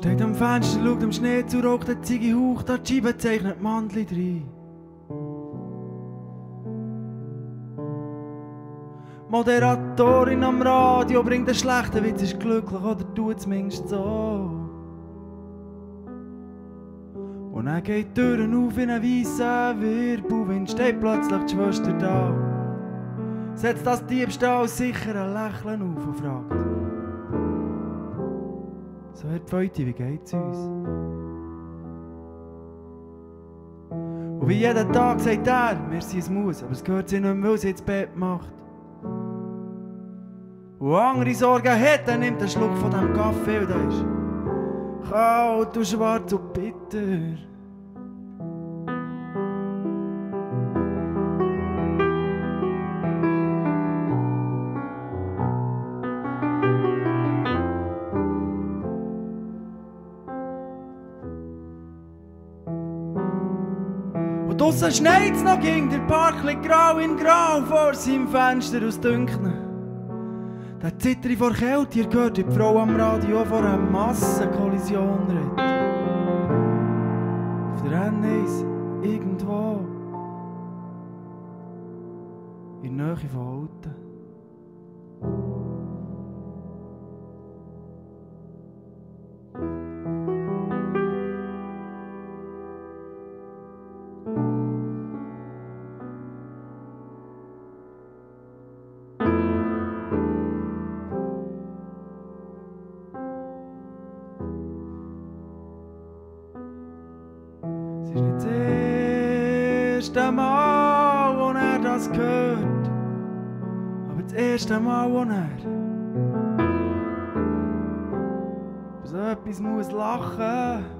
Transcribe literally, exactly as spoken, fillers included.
Steht am Fenster, schaut am Schnee zu, raucht der Ziege haucht, da die Scheibe zeichnet Mandli rein. Moderatorin am Radio bringt einen schlechten Witz, ist glücklich oder tut zumindest so. Und dann geht die Türen auf in einen weissen Wirbelwind, steht plötzlich die Schwester da. Setzt das Diebstahl sicher ein Lächeln auf und fragt: So, Herr Pfeuti, wie geht's uns? Und wie jeden Tag sagt er, merci, es muss, aber es gehört sich nicht mehr, weil sie ins Bett macht. Und andere Sorgen hat, dann nimmt einen Schluck von diesem Kaffee und der ist kalt und schwarz und bitter. Und draussen schneit's noch gegen den Park, liegt grau in grau vor seinem Fenster aus Dünken. Der Zitteri vor Kälte, ihr hört die Frau am Radio vor einer Massenkollision redet. Auf der N eins, irgendwo, in der Nähe von Olten. Es ist nicht das erste Mal, wo er das hört, aber das erste Mal, wo er über so etwas muss lachen muss.